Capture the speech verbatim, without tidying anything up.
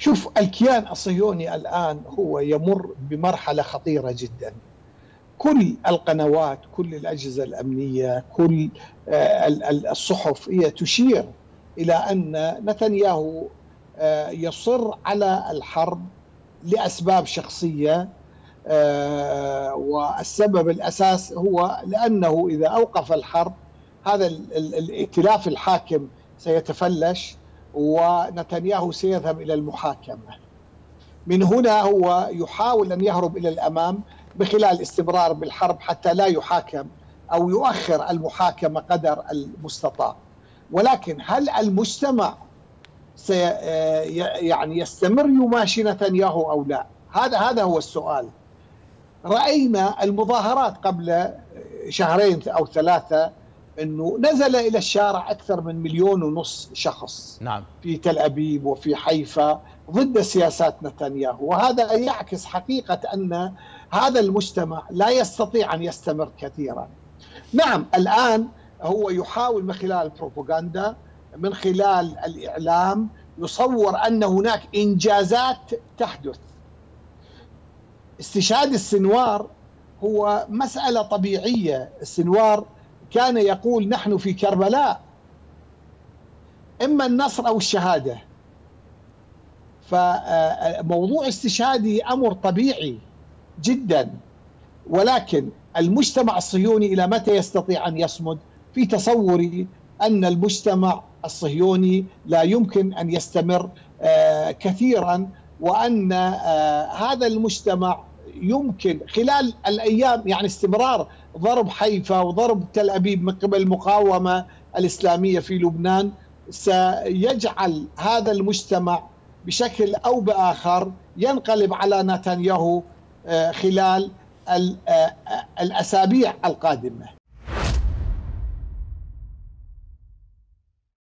شوف، الكيان الصهيوني الآن هو يمر بمرحلة خطيرة جدا. كل القنوات، كل الأجهزة الأمنية، كل الصحف هي تشير إلى أن نتنياهو يصر على الحرب لأسباب شخصية، والسبب الأساس هو لأنه إذا أوقف الحرب هذا الائتلاف الحاكم سيتفلش ونتنياهو سيذهب إلى المحاكمة. من هنا هو يحاول أن يهرب إلى الأمام بخلال استمرار بالحرب حتى لا يحاكم أو يؤخر المحاكمة قدر المستطاع. ولكن هل المجتمع سي يعني يستمر يماشي نتنياهو أو لا؟ هذا هذا هو السؤال. رأينا المظاهرات قبل شهرين أو ثلاثة أنه نزل إلى الشارع أكثر من مليون ونص شخص. نعم. في تل أبيب وفي حيفا ضد سياسات نتنياهو، وهذا يعكس حقيقة أن هذا المجتمع لا يستطيع أن يستمر كثيرا. نعم، الآن هو يحاول من خلال البروباغندا، من خلال الإعلام، يصور أن هناك إنجازات تحدث. استشهاد السنوار هو مسألة طبيعية. السنوار كان يقول نحن في كربلاء، إما النصر أو الشهادة. فموضوع استشهادي أمر طبيعي جدا، ولكن المجتمع الصهيوني إلى متى يستطيع أن يصمد؟ في تصوري أن المجتمع الصهيوني لا يمكن أن يستمر كثيرا، وأن هذا المجتمع يمكن خلال الأيام، يعني استمرار ضرب حيفا وضرب تل أبيب من قبل المقاومة الإسلامية في لبنان سيجعل هذا المجتمع بشكل أو بآخر ينقلب على نتنياهو خلال الأسابيع القادمة.